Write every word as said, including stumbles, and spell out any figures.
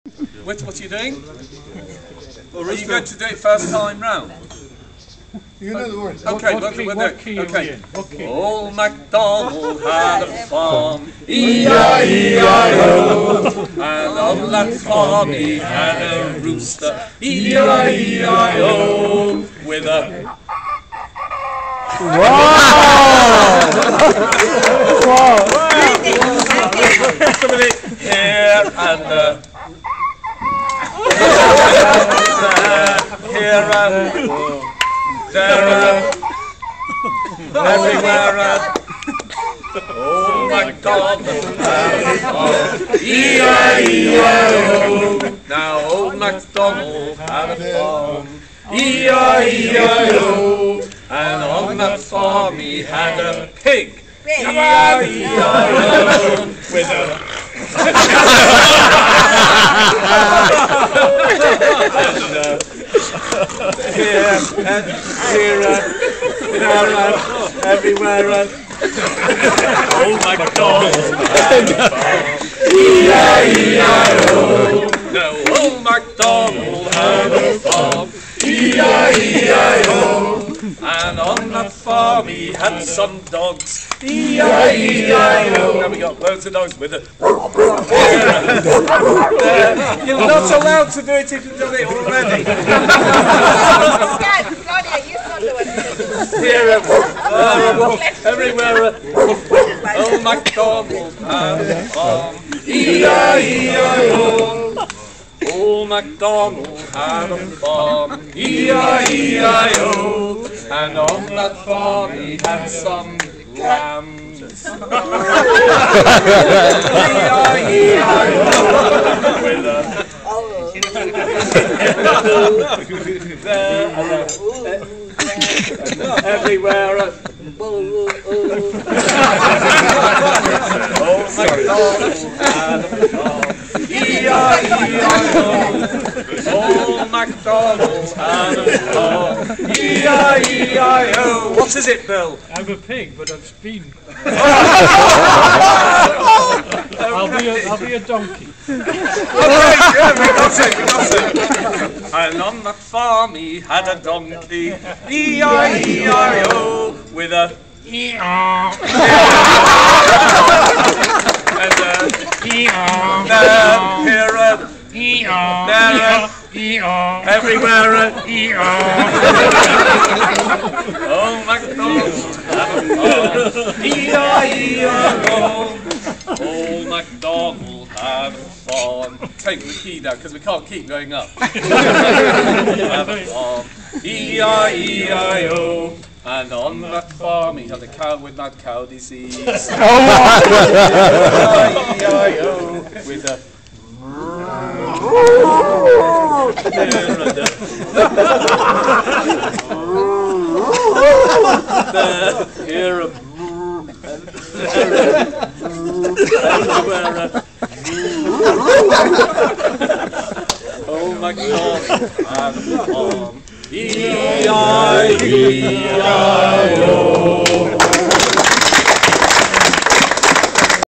What, what are you doing? Or are you going to do it first time round? You know the words. Okay, what, what, key, what, what key okay. what key? Old MacDonald had a farm, E I E I O, and on that farm he had a rooster, E I E I O, with a... Wow! Wow! Just a minute, here and uh, here and there and everywhere and oh MacDonald had a farm, E I E I O. Now old MacDonald had a farm, E I E I O, and on that farm he had a pig, E I E I O, with a and, uh, here and here and there and everywhere and oh MacDonald had a farm, E I E I O. Now old MacDonald had a farm, E I E I O, and on that farm he had some dogs, E I E I O. Now we got loads of dogs with it. You're not allowed to do it if you've done it already. Here, uh, everywhere, uh, oh MacDonald had a farm, E I E I O. Old MacDonald had a farm, E I E I O, and on that farm he had some lambs. E I E I O, with a everywhere. Oh MacDonald had a farm, E I E I O. Old MacDonald had a farm, E I E I O. What is it, Bill? I'm a pig, but I've been. I'll be a, I'll be a donkey. Okay, yeah, we got it, we got it. And on that farm he had a donkey, E I E I O, with a E-ah. And uh, E-ah. There, here, uh, E-ah. There, uh, E-ah. Everywhere, uh, E-ah. Oh, MacDonald had a farm, E I E I O. Old MacDonald had a farm. Take the key down because we can't keep going up. Had a farm, E I E I O. And on that farm he had a cow with mad cow disease. E I E I O, with a here a oh my God, and a farm, E I E I O.